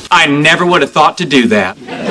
I never would have thought to do that.